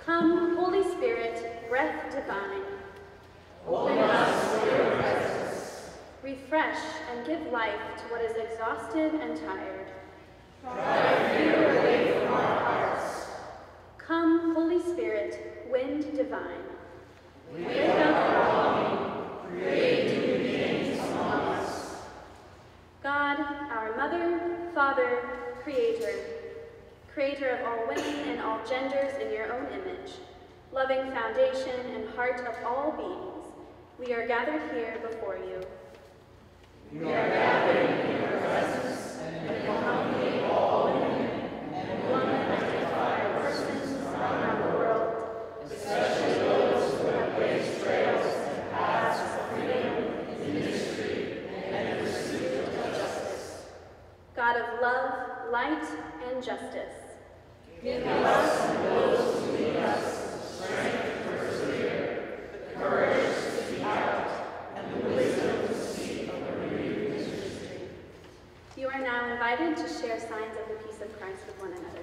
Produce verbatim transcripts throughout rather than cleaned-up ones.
Come, Holy Spirit, breath divine. Open us to your presence. Refresh and give life to what is exhausted and tired. Drive fear away from our hearts. Come, Holy Spirit, wind divine. Wake up longing, create new beings among us. God, our Mother, Father, Creator, Creator of all women and all genders in your own image, loving foundation and heart of all beings, we are gathered here before you. We are gathered in your presence and in the company of all women and one identified persons around the world, especially those who have blazed trails and paths of freedom, industry, and the pursuit of justice. God of love, light, and justice, give us and those who lead us strength to persevere, the courage to speak out, and the wisdom to seek a renewed ministry. you are now invited to share signs of the peace of Christ with one another.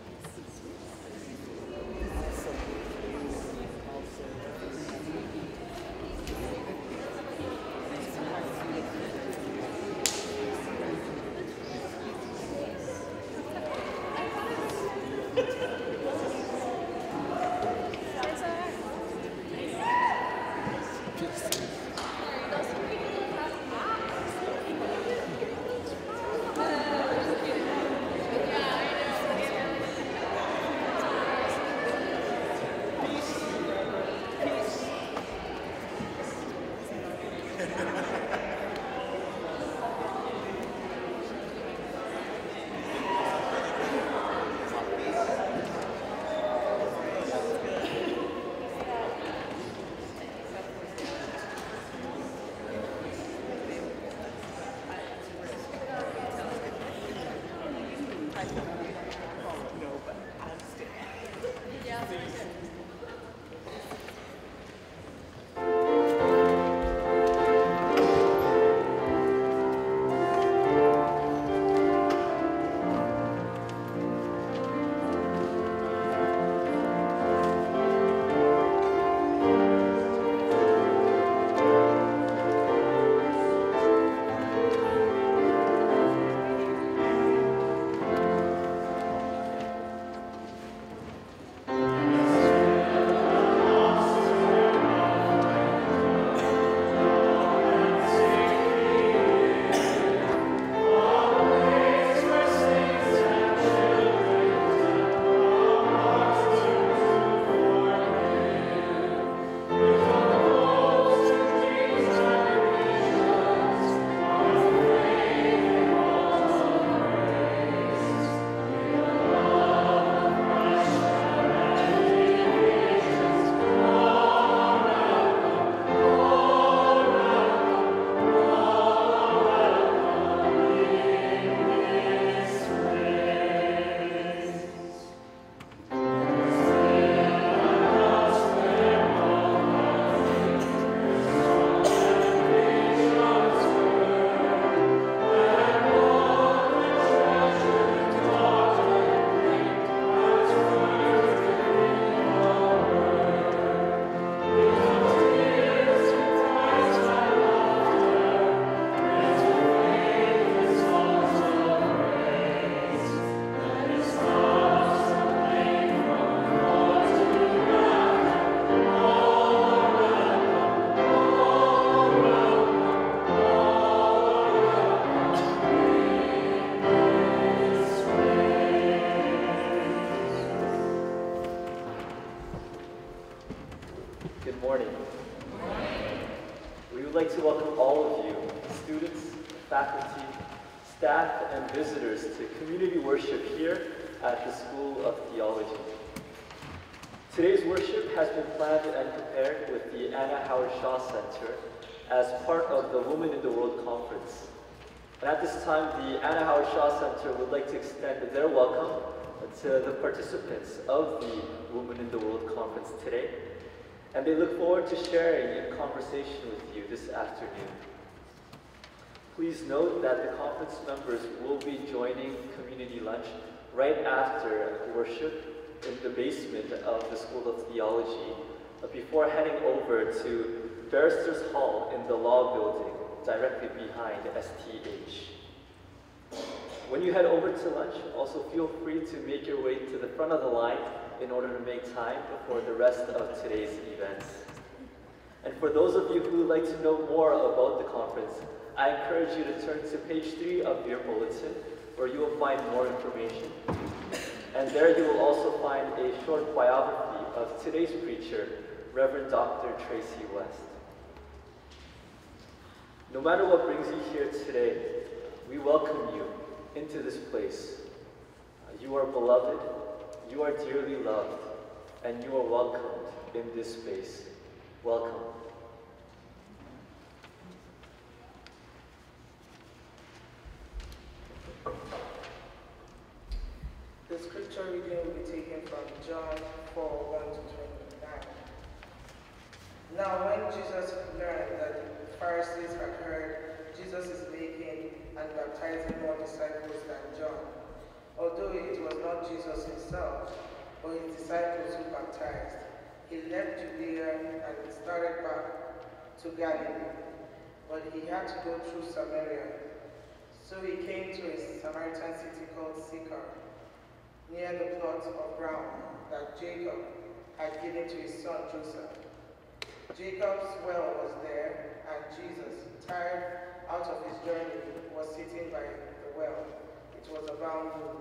Good morning. We would like to welcome all of you, students, faculty, staff, and visitors to community worship here at the School of Theology. Today's worship has been planned and prepared with the Anna Howard Shaw Center as part of the Women in the World Conference. And at this time, the Anna Howard Shaw Center would like to extend their welcome to the participants of the Women in the World Conference today. And they look forward to sharing in conversation with you this afternoon. Please note that the conference members will be joining community lunch right after worship in the basement of the School of Theology uh, before heading over to Barristers Hall in the Law Building, directly behind S T H. When you head over to lunch, also feel free to make your way to the front of the line in order to make time for the rest of today's events. And for those of you who would like to know more about the conference, I encourage you to turn to page three of your bulletin, where you will find more information. And there you will also find a short biography of today's preacher, Reverend Doctor Tracy West. No matter what brings you here today, we welcome you into this place. You are beloved, you are dearly loved, and you are welcomed in this space. Welcome. The scripture reading will be taken from John four, one to twenty-nine. Now when Jesus learned that the Pharisees had heard Jesus is making and baptizing more disciples than John, although it was not Jesus himself, but his disciples who baptized, he left Judea and started back to Galilee. But he had to go through Samaria. So he came to a Samaritan city called Sychar, near the plot of ground that Jacob had given to his son Joseph. Jacob's well was there, and Jesus, tired out of his journey, was sitting by the well. It was about noon.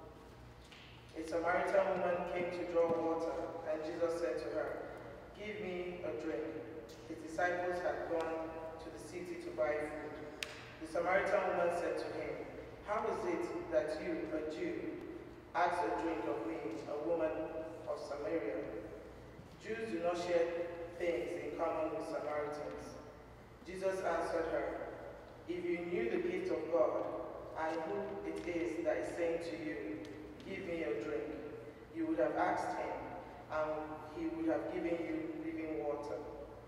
A Samaritan woman came to draw water, and Jesus said to her, "Give me a drink." His disciples had gone to the city to buy food. The Samaritan woman said to him, "How is it that you, a Jew, ask a drink of me, a woman of Samaria?" Jews do not share things in common with Samaritans. Jesus answered her, "If you knew the gift of God and who it is that is saying to you, 'Give me a drink,' you would have asked him, and he would have given you living water."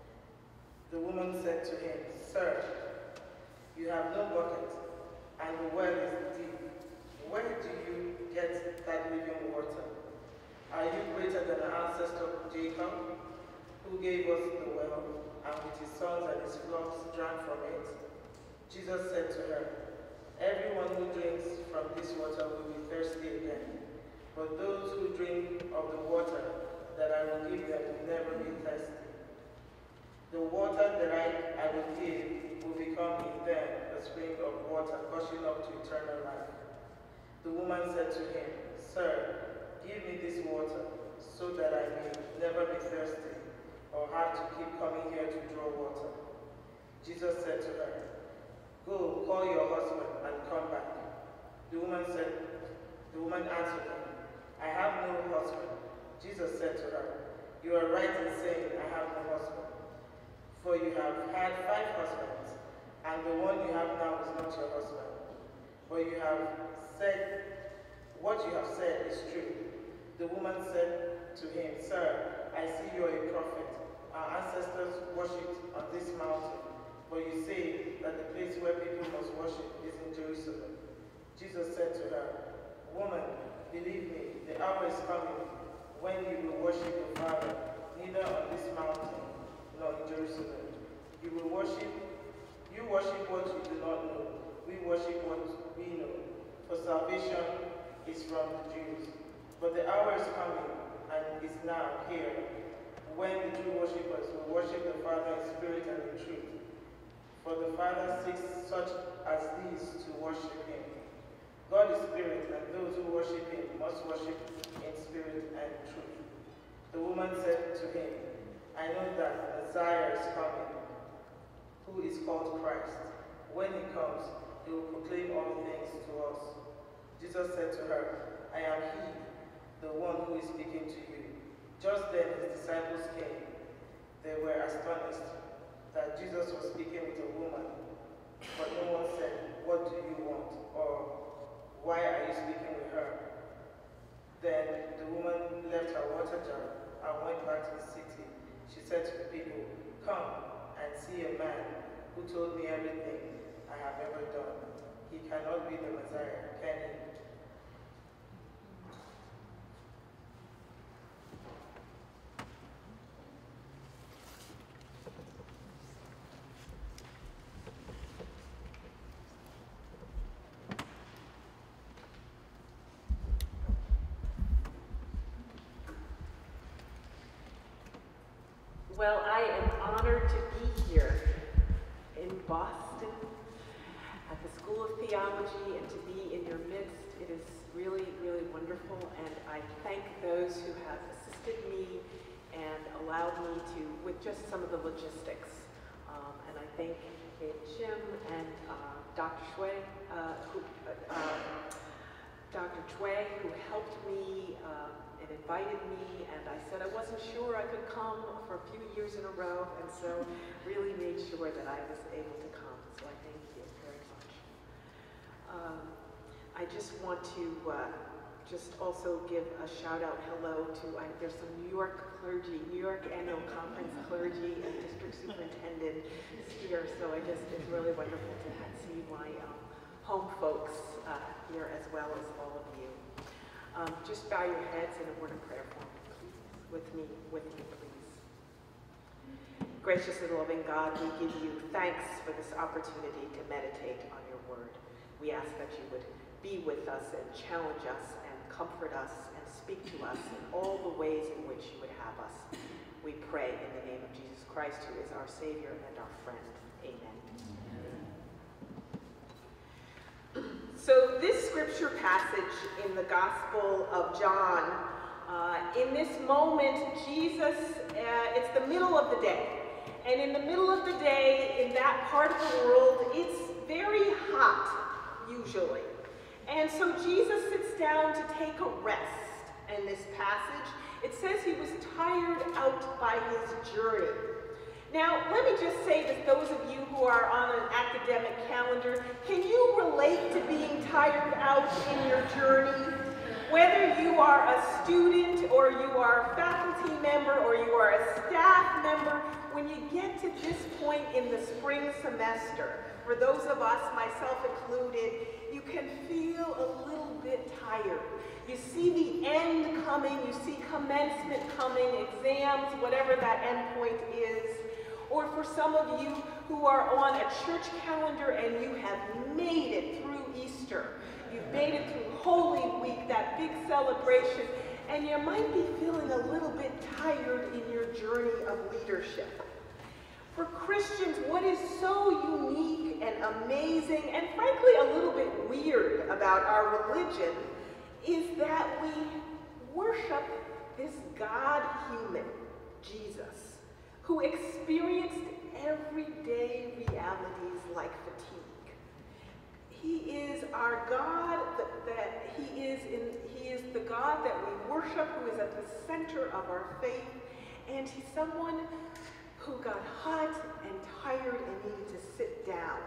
The woman said to him, "Sir, you have no bucket, and the well is deep. Where do you get that living water? Are you greater than our ancestor Jacob, who gave us the well, and with his sons and his flocks drank from it?" Jesus said to her, "Everyone who drinks from this water will be thirsty again, but those who drink of the water that I will give them will never be thirsty. The water that I, I will give will become in them a spring of water gushing up to eternal life." The woman said to him, "Sir, give me this water, so that I may never be thirsty, or have to keep coming here to draw water." Jesus said to her, "Go, call your husband and come back." The woman said, the woman answered him, "I have no husband." Jesus said to her, "You are right in saying, 'I have no husband,' for you have had five husbands, and the one you have now is not your husband. But you have said, what you have said is true." The woman said to him, "Sir, I see you are a prophet. Our ancestors worshipped on this mountain, but you say that the place where people must worship is in Jerusalem." Jesus said to her, "Woman, believe me, the hour is coming when you will worship the Father, neither on this mountain nor in Jerusalem. You will worship, you worship what you do not know. We worship what we know, for salvation is from the Jews. But the hour is coming, and is now here, when the true worshippers will worship the Father in spirit and in truth. For the Father seeks such as these to worship him. God is spirit, and those who worship him must worship in spirit and truth." The woman said to him, "I know that Messiah is coming, who is called Christ. When he comes, he will proclaim all things to us." Jesus said to her, "I am he, the one who is speaking to you." Just then his disciples came. They were astonished that Jesus was speaking with a woman, but no one said, "What do you want?" or "Why are you speaking with her?" Then the woman left her water jar and went back to the city. She said to the people, "Come and see a man who told me everything I have ever done. He cannot be the Messiah, can he?" Well, I am honored to be here in Boston at the School of Theology and to be in your midst. It is really, really wonderful, and I thank those who have assisted me and allowed me to, with just some of the logistics. Um, and I thank uh, Jim and uh, Doctor Chue, uh, who, uh, Doctor Chue, who helped me uh, and invited me, and I said I wasn't sure I could come for a few years in a row, and so really made sure that I was able to come. So I thank you very much. Um, I just want to uh, just also give a shout out hello to, I, there's some New York clergy, New York Annual Conference clergy and district superintendent here, so I just, it's really wonderful to have, see my um, home folks uh, here as well as all of you. Um, just bow your heads in a word of prayer for me, please, with me, with me, please. Gracious and loving God, we give you thanks for this opportunity to meditate on your word. We ask that you would be with us and challenge us and comfort us and speak to us in all the ways in which you would have us. We pray in the name of Jesus Christ, who is our Savior and our friend. Amen. So this scripture passage in the Gospel of John, uh, in this moment, Jesus, uh, it's the middle of the day. And in the middle of the day, in that part of the world, it's very hot, usually. And so Jesus sits down to take a rest in this passage. It says he was tired out by his journey. Now, let me just say to those of you who are on an academic calendar, can you relate to being tired out in your journey? Whether you are a student or you are a faculty member or you are a staff member, when you get to this point in the spring semester, for those of us, myself included, you can feel a little bit tired. You see the end coming, you see commencement coming, exams, whatever that end point is. Or for some of you who are on a church calendar and you have made it through Easter. You've made it through Holy Week, that big celebration, and you might be feeling a little bit tired in your journey of leadership. For Christians, what is so unique and amazing, and frankly a little bit weird about our religion, is that we worship this God-human, Jesus, who experienced everyday realities like fatigue. He is our God, that, that he, is in, he is the God that we worship, who is at the center of our faith, and he's someone who got hot and tired and needed to sit down.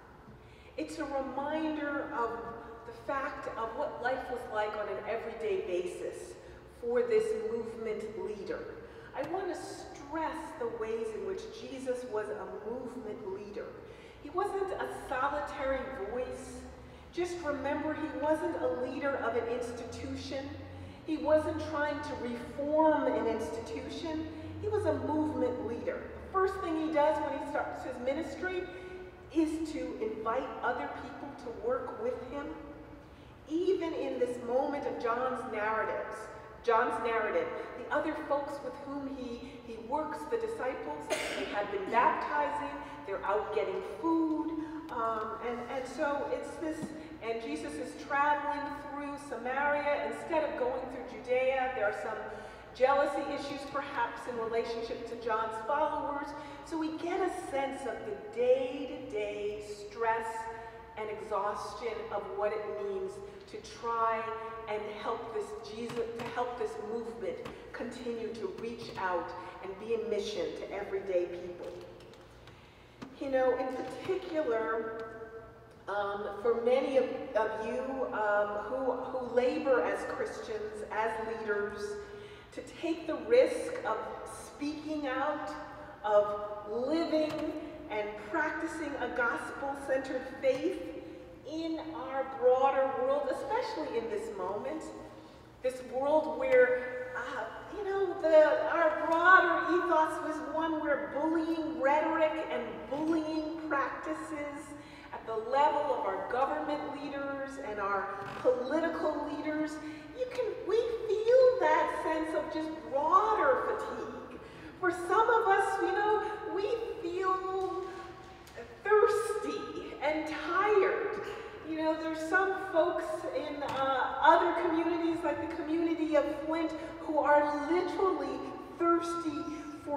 It's a reminder of the fact of what life was like on an everyday basis for this movement leader. I want to stress the ways in which Jesus was a movement leader. He wasn't a solitary voice. Just remember, he wasn't a leader of an institution. He wasn't trying to reform an institution. He was a movement leader. The first thing he does when he starts his ministry is to invite other people to work with him. Even in this moment of John's narratives, John's narrative, the other folks with whom he, he works, the disciples, they have been baptizing, they're out getting food, um, and, and so it's this, and Jesus is traveling through Samaria. Instead of going through Judea, there are some jealousy issues perhaps in relationship to John's followers, so we get a sense of the day-to-day stress and exhaustion of what it means to try and help this Jesus, to help this movement continue to reach out and be a mission to everyday people. You know, in particular, um, for many of, of you um, who, who labor as Christians, as leaders, to take the risk of speaking out, of living and practicing a gospel-centered faith in our broader world, especially in this moment, this world where, uh, you know, the, our broader ethos was one where bullying rhetoric and bullying practices at the level of our government leaders and our political leaders, you can, we feel that sense of just broader fatigue. For some of us,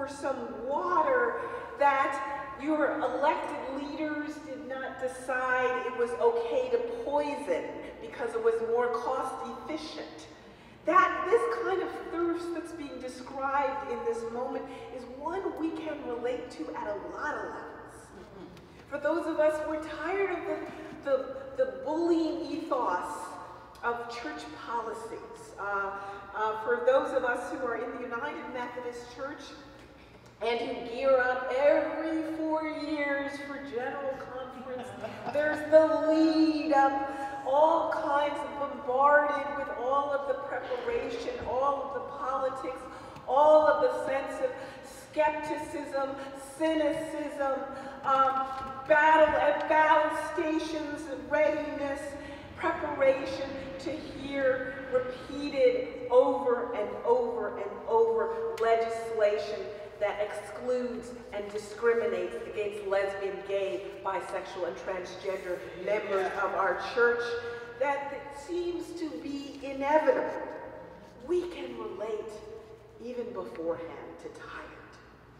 over some water that your elected leaders did not decide it was okay to poison because it was more cost efficient. That this kind of thirst that's being described in this moment is one we can relate to at a lot of levels. Mm-hmm. For those of us who are tired of the, the, the bullying ethos of church policies, uh, uh, for those of us who are in the United Methodist Church and who gear up every four years for General Conference, there's the lead up, all kinds of bombarded with all of the preparation, all of the politics, all of the sense of skepticism, cynicism, um, battle at battle stations, readiness, preparation to hear repeated over and over and over legislation that excludes and discriminates against lesbian, gay, bisexual, and transgender members of our church, that it seems to be inevitable. We can relate even beforehand to tired.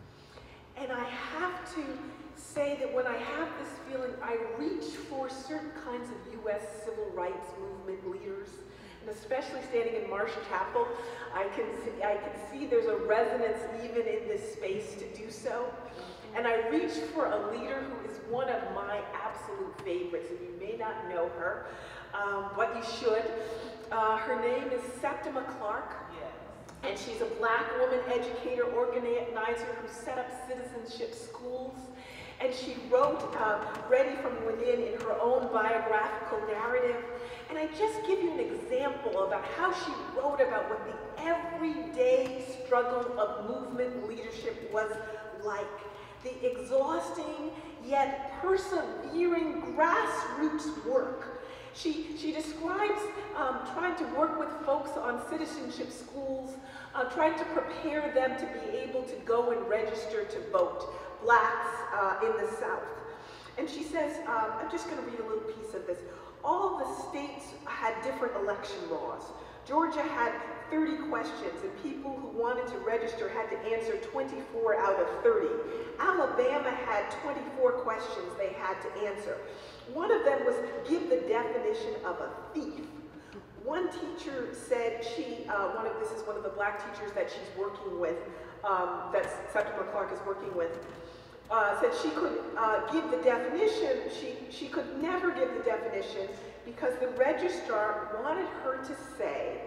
And I have to say that when I have this feeling, I reach for certain kinds of U S civil rights movement leaders, and especially standing in Marsh Chapel, I can see, I can see there's a resonance even in this space to do so. And I reach for a leader who is one of my absolute favorites, and you may not know her, um, but you should. Uh, her name is Septima Clark, and she's a black woman educator, organizer who set up citizenship schools. And she wrote uh, Ready from Within in her own biographical narrative. And I just give you an example about how she wrote about what the everyday struggle of movement leadership was like. The exhausting yet persevering grassroots work. She, she describes um, trying to work with folks on citizenship schools, uh, trying to prepare them to be able to go and register to vote. Blacks uh, in the South. And she says, um, I'm just going to read a little piece of this. All the states had different election laws. Georgia had thirty questions, and people who wanted to register had to answer twenty-four out of thirty. Alabama had twenty-four questions they had to answer. One of them was give the definition of a thief. One teacher said she, uh, one of this is one of the black teachers that she's working with, um, that Septima Clark is working with, uh, said she could uh, give the definition, she, she could never give the definition because the registrar wanted her to say,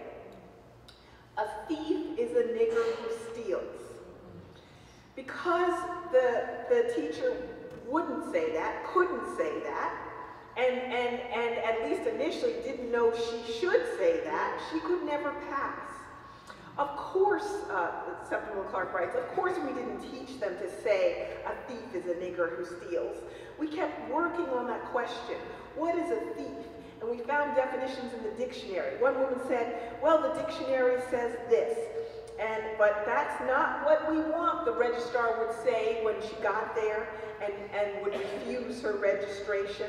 a thief is a nigger who steals. Because the, the teacher wouldn't say that, couldn't say that, and, and, and at least initially didn't know she should say that, she could never pass. Of course, uh, Septima Clark writes, of course we didn't teach them to say a thief is a nigger who steals. We kept working on that question. What is a thief? And we found definitions in the dictionary. One woman said, well, the dictionary says this. And, but that's not what we want, the registrar would say when she got there and, and would refuse her registration.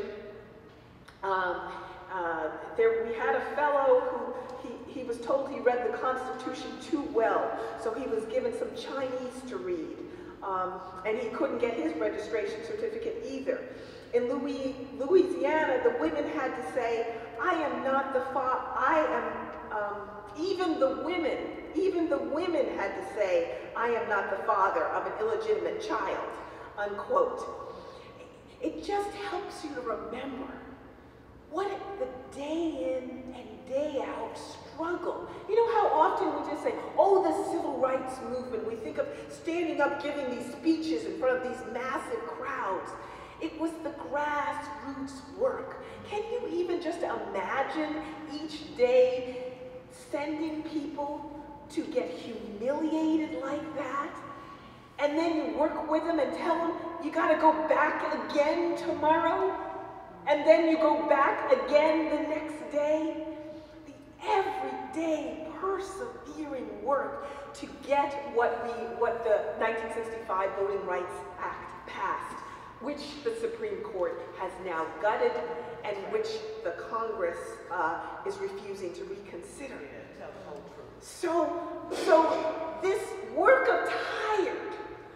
Um, uh, there, we had a fellow who, he, he was told he read the Constitution too well, so he was given some Chinese to read. Um, and he couldn't get his registration certificate either. In Louis, Louisiana, the women had to say, I am not the fa- I am, um, even the women, even the women had to say, I am not the father of an illegitimate child, unquote. It just helps you to remember what the day in and day out struggle. You know how often we just say, oh, the civil rights movement. We think of standing up giving these speeches in front of these massive crowds. It was the grassroots work. Can you even just imagine each day sending people to get humiliated like that? And then you work with them and tell them, you gotta go back again tomorrow? And then you go back again the next day? The everyday persevering work to get what, we, what the nineteen sixty-five Voting Rights Act passed, which the Supreme Court has now gutted and which the Congress uh, is refusing to reconsider. So, so this work of tired,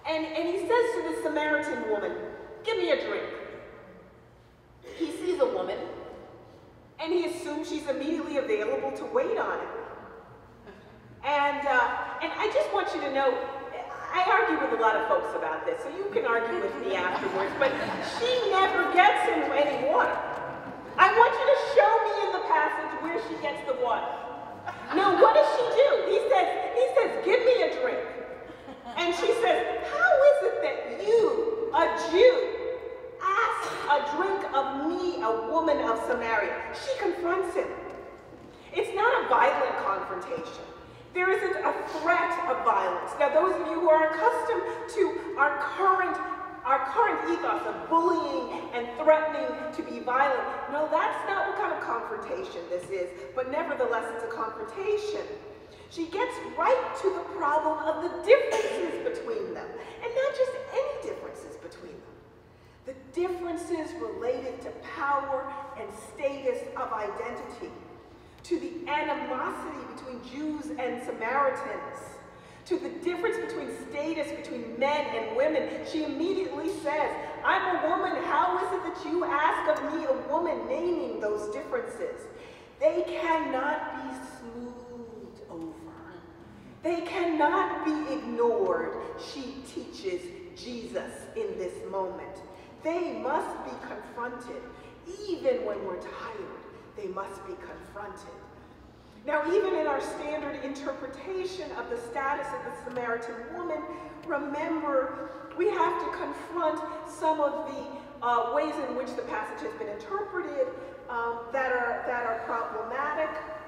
And, and he says to the Samaritan woman, give me a drink. He sees a woman, and he assumes she's immediately available to wait on him. And, uh, and I just want you to know, I argue with a lot of folks about this, so you can argue with me afterwards, but she never gets him any water. I want you to show me in the passage where she gets the water. No, what does she do? He says, he says, give me a drink. And she says, how is it that you, a Jew, ask a drink of me, a woman of Samaria? She confronts him. It's not a violent confrontation. There isn't a threat of violence. Now, those of you who are accustomed to our current, our current ethos of bullying and threatening to be violent, no, that's not what kind of confrontation this is, but nevertheless, it's a confrontation. She gets right to the problem of the differences between them, and not just any differences between them. The differences related to power and status of identity, to the animosity between Jews and Samaritans, to the difference between status between men and women. She immediately says, I'm a woman, how is it that you ask of me, a woman, naming those differences? They cannot be smoothed over. They cannot be ignored, she teaches Jesus in this moment. They must be confronted, even when we're tired. They must be confronted. Now, even in our standard interpretation of the status of the Samaritan woman, remember, we have to confront some of the uh, ways in which the passage has been interpreted um, that are, that are problematic.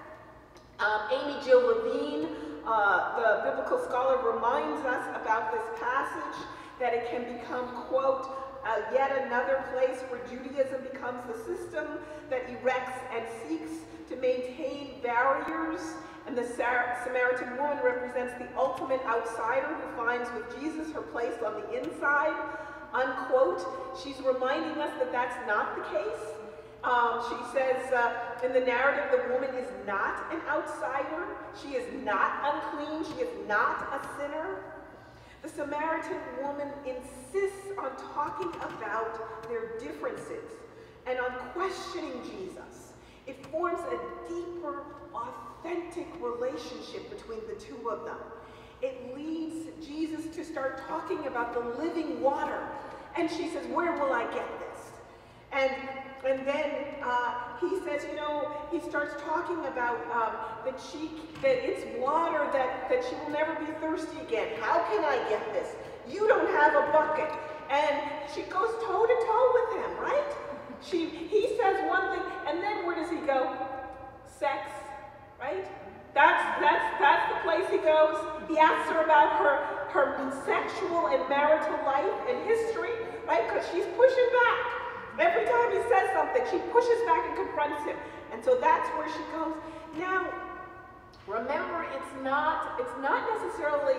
Um, Amy Jill Levine, uh, the biblical scholar, reminds us about this passage, that it can become, quote, Uh, yet another place where Judaism becomes the system that erects and seeks to maintain barriers, and the Samaritan woman represents the ultimate outsider who finds with Jesus her place on the inside, unquote. She's reminding us that that's not the case. Um, she says uh, in the narrative, the woman is not an outsider. She is not unclean. She is not a sinner. The Samaritan woman insists on talking about their differences and on questioning Jesus. It forms a deeper, authentic relationship between the two of them. It leads Jesus to start talking about the living water. And she says, where will I get this? And, and then uh, he says, you know, he starts talking about um, that, she, that it's water, that, that she will never be thirsty again. How can I get this? You don't have a bucket. And she goes toe to toe with him, right? She, he says one thing, and then where does he go? Sex, right? That's, that's, that's the place he goes. He asks her about her, her sexual and marital life and history, right? Because she's pushing back. Every time he says something, she pushes back and confronts him. And so that's where she goes. Now, remember, it's not, it's not necessarily,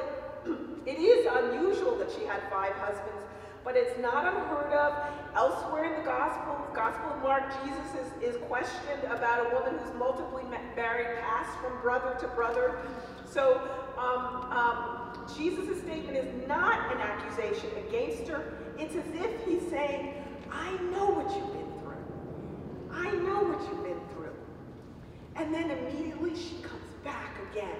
it is unusual that she had five husbands, but it's not unheard of. Elsewhere in the Gospel, the Gospel of Mark, Jesus is, is questioned about a woman who's multiply married, passed from brother to brother. So um, um, Jesus' statement is not an accusation against her. It's as if he's saying, I know what you've been through. I know what you've been through. And then immediately she comes back again,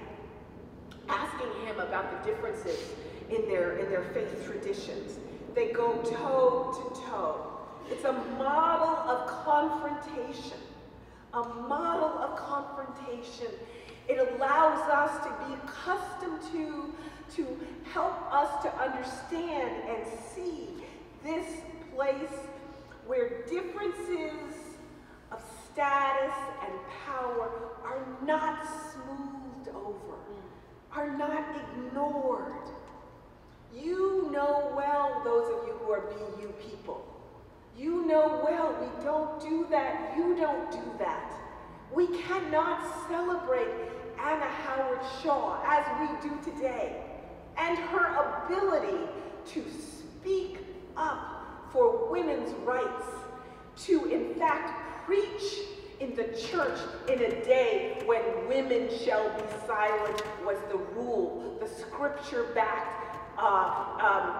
asking him about the differences in their, in their faith traditions. They go toe to toe. It's a model of confrontation, a model of confrontation. It allows us to be accustomed to, to help us to understand and see this place where differences of status and power are not smoothed over, are not ignored. You know well, those of you who are B U people, you know well we don't do that, you don't do that. We cannot celebrate Anna Howard Shaw as we do today, and her ability to speak up for women's rights, to in fact preach in the church in a day when women shall be silent was the rule, the scripture-backed uh, um,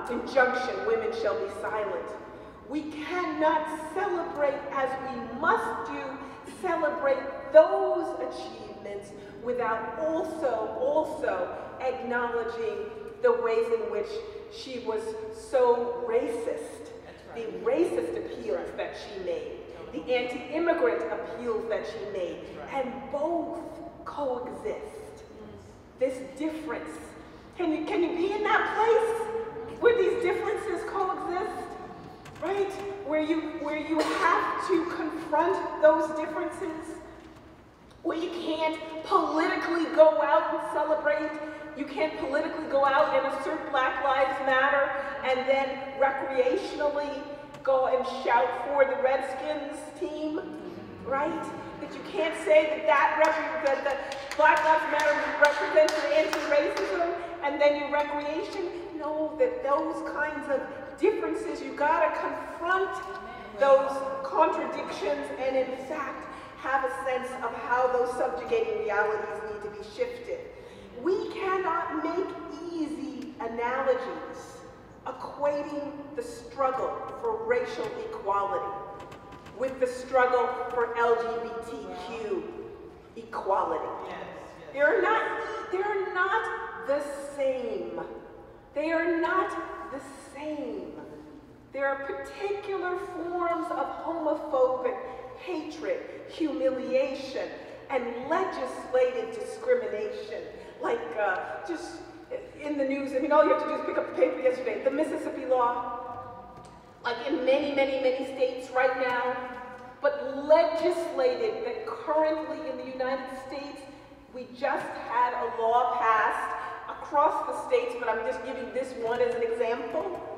uh, injunction, women shall be silent. We cannot celebrate as we must do, celebrate those achievements without also, also acknowledging the ways in which she was so racist, the racist appeals that she made, the anti-immigrant appeals that she made, and both coexist. This difference. Can you, can you be in that place where these differences coexist? Right? Where you, where you have to confront those differences? Where you can't politically go out and celebrate, you can't politically go out and assert Black Lives Matter and then recreationally go and shout for the Redskins team, right? That you can't say that that, rep that the Black Lives Matter represents anti-racism and then your recreation. No, that those kinds of differences, you gotta confront those contradictions and in fact have a sense of how those subjugating realities need to be shifted. We cannot make easy analogies equating the struggle for racial equality with the struggle for L G B T Q equality. Yes, yes. They're not, they're not the same. They are not the same. There are particular forms of homophobic hatred, humiliation, and legislated discrimination. Like uh, just in the news, I mean, all you have to do is pick up the paper yesterday. The Mississippi law, like in many, many, many states right now, but legislated that currently in the United States, we just had a law passed across the states, but I'm just giving this one as an example,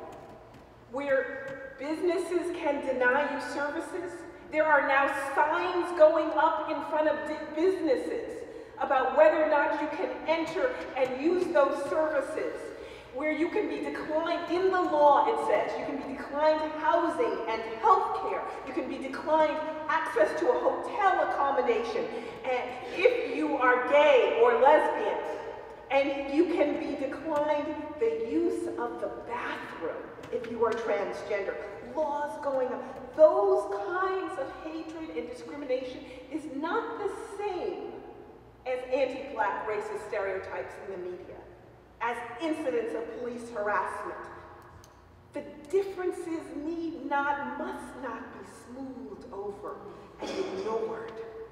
where businesses can deny you services. There are now signs going up in front of businesses about whether or not you can enter and use those services, where you can be declined, in the law it says, you can be declined housing and health care, you can be declined access to a hotel accommodation, and if you are gay or lesbian, and you can be declined the use of the bathroom if you are transgender. Laws going up. Those kinds of hatred and discrimination is not the same as anti-Black racist stereotypes in the media, as incidents of police harassment. The differences need not, must not be smoothed over and ignored.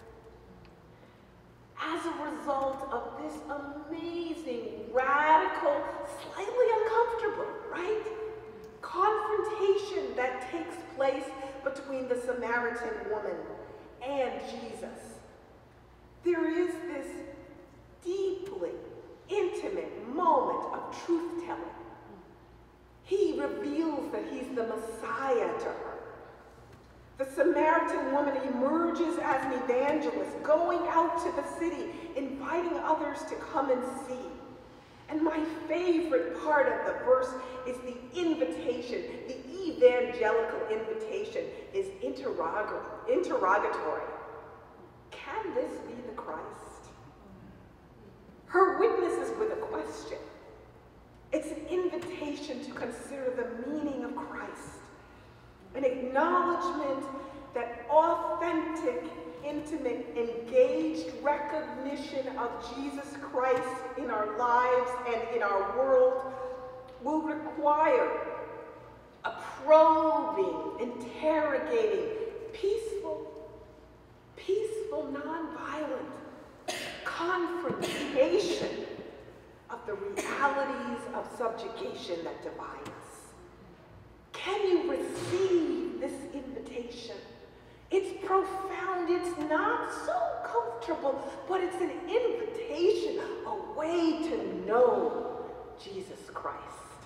As a result of this amazing, radical, slightly uncomfortable, right, confrontation that takes place between the Samaritan woman and Jesus, there is this deeply intimate moment of truth-telling. He reveals that he's the Messiah to her. The Samaritan woman emerges as an evangelist, going out to the city, inviting others to come and see. And my favorite part of the verse is the invitation. The evangelical invitation is interrog- interrogatory. Can this be the Christ? Her witness is with a question. It's an invitation to consider the meaning of Christ. An acknowledgement that authentic, intimate, engaged recognition of Jesus Christ in our lives and in our world will require a probing, interrogating, peaceful, peaceful, nonviolent confrontation of the realities of subjugation that divide us. Can you receive this invitation? It's profound, it's not so comfortable, but it's an invitation, a way to know Jesus Christ.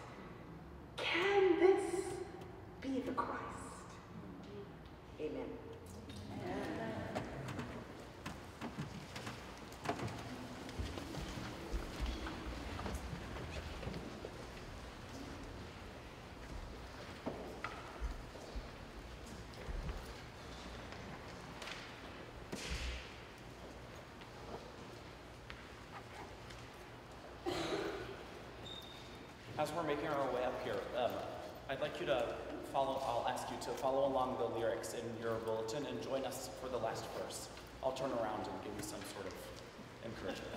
Can this be the Christ? Amen. as we're making our way up here, um, I'd like you to follow, I'll ask you to follow along the lyrics in your bulletin and join us for the last verse. I'll turn around and give you some sort of encouragement.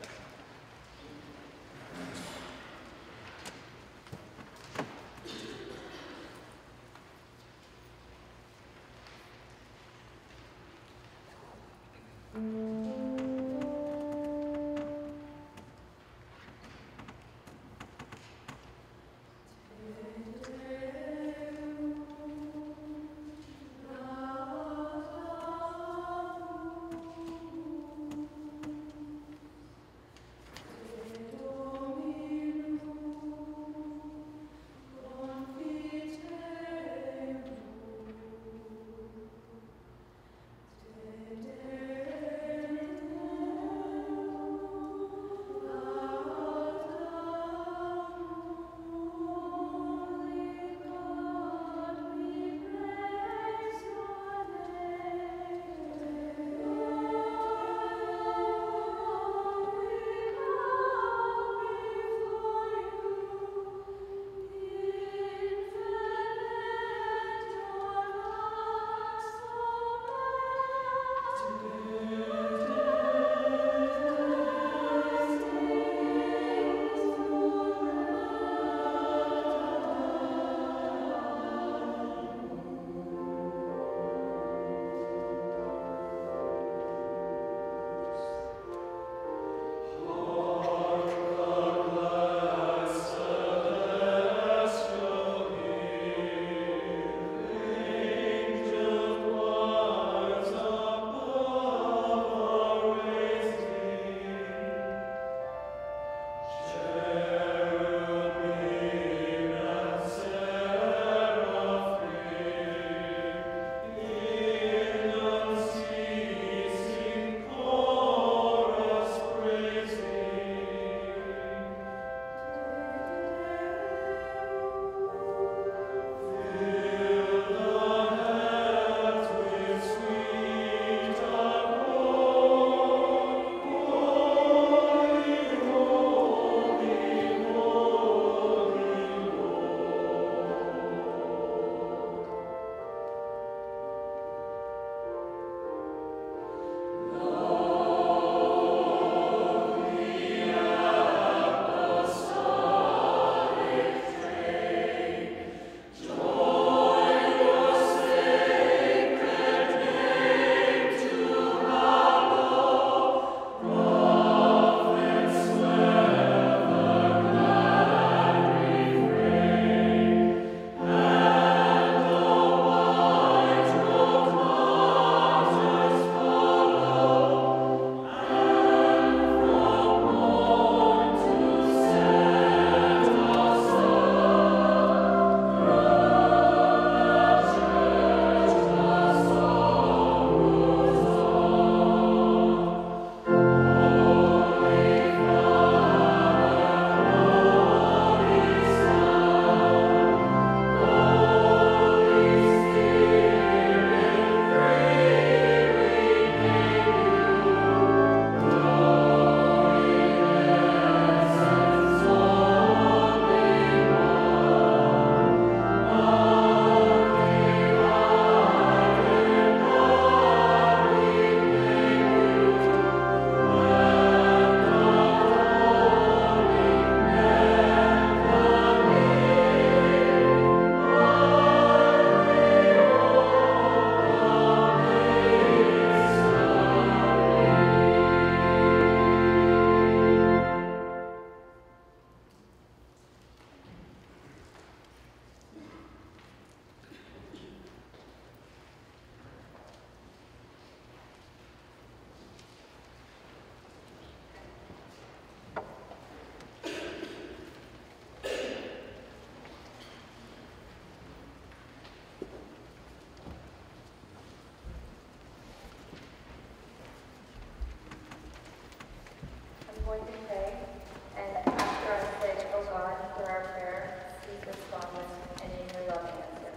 going to pray, and after I say, "O God, hear our prayer," please respond with, "And in your love answer."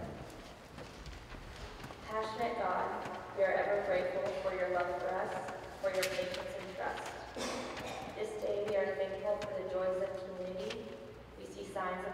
Passionate God, we are ever grateful for your love for us, for your patience and trust. This day we are thankful for the joys of community. We see signs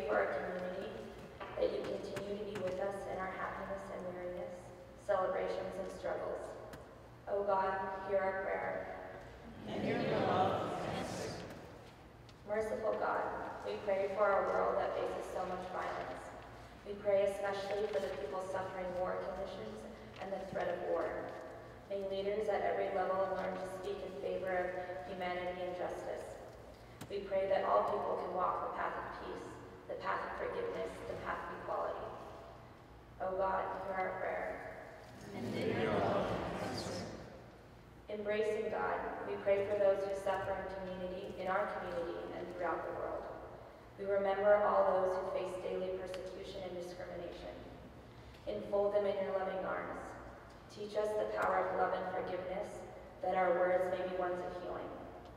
for our community, that you continue to be with us in our happiness and weariness, celebrations and struggles. O God, hear our prayer. And hear the love and answer. Merciful God, we pray for our world that faces so much violence. We pray especially for the people suffering war conditions and the threat of war. May leaders at every level learn to speak in favor of humanity and justice. We pray that all people can walk the path of peace, the path of forgiveness, the path of equality. O God, hear our prayer. And hear your love and answer. Embracing God, we pray for those who suffer in community, in our community and throughout the world. We remember all those who face daily persecution and discrimination. Enfold them in your loving arms. Teach us the power of love and forgiveness, that our words may be ones of healing.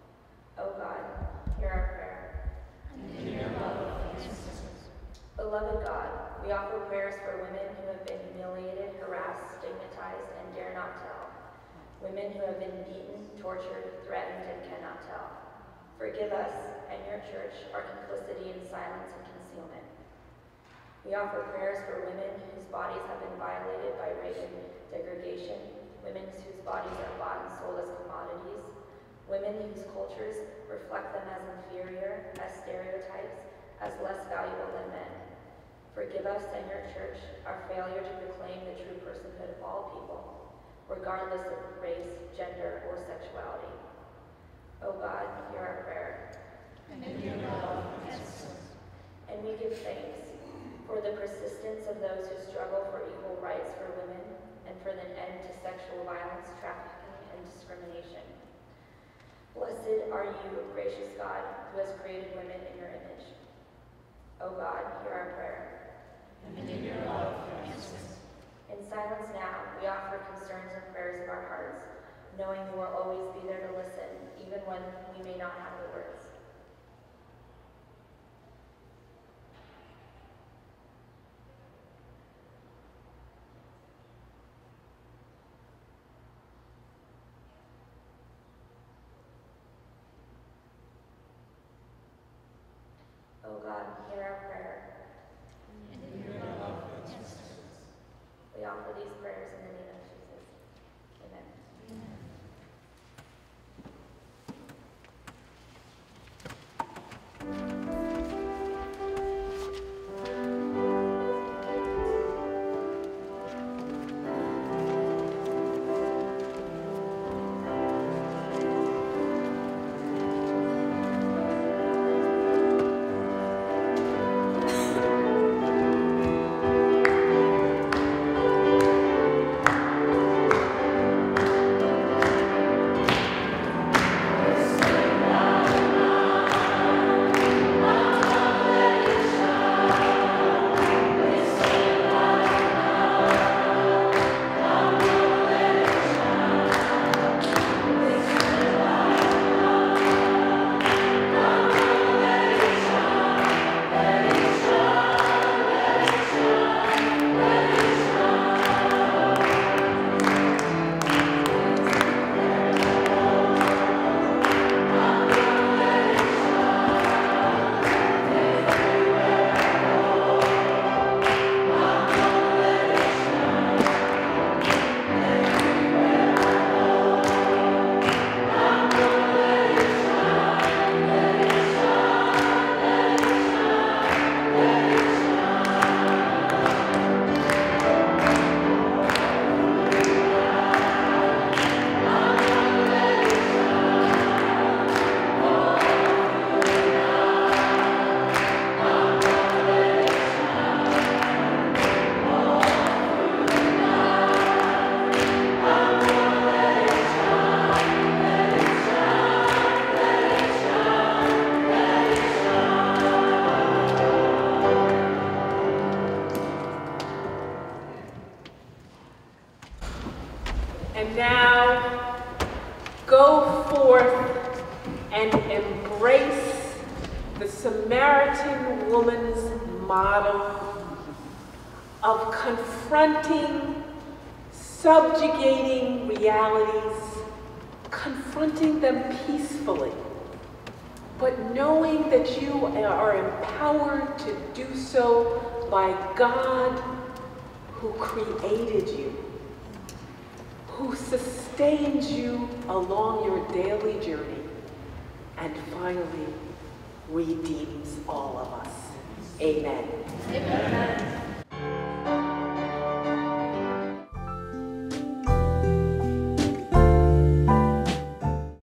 O God, hear our prayer. And hear your love and answer. Beloved God, we offer prayers for women who have been humiliated, harassed, stigmatized, and dare not tell. Women who have been beaten, tortured, threatened, and cannot tell. Forgive us and your church our complicity in silence and concealment. We offer prayers for women whose bodies have been violated by rape and degradation, women whose bodies are bought and sold as commodities, women whose cultures reflect them as inferior, as stereotypes, as less valuable than men. Forgive us and your church our failure to proclaim the true personhood of all people, regardless of race, gender, or sexuality. O God, hear our prayer. And hear your love and answer. And we give thanks for the persistence of those who struggle for equal rights for women and for the end to sexual violence, trafficking, and discrimination. Blessed are you, gracious God, who has created women in your image. O God, hear our prayer. And hear your love and answer. In silence now, we offer concerns and prayers of our hearts, knowing you will always be there to listen, even when we may not have the words. O God, hear our prayer. And hear your love and answer. We offer these prayers in the name of Jesus. Amen. Amen. And now, go forth and embrace the Samaritan woman's model of confronting, subjugating realities, confronting them peacefully, but knowing that you are empowered to do so by God who created you, who sustains you along your daily journey, and finally redeems all of us. Amen. Amen.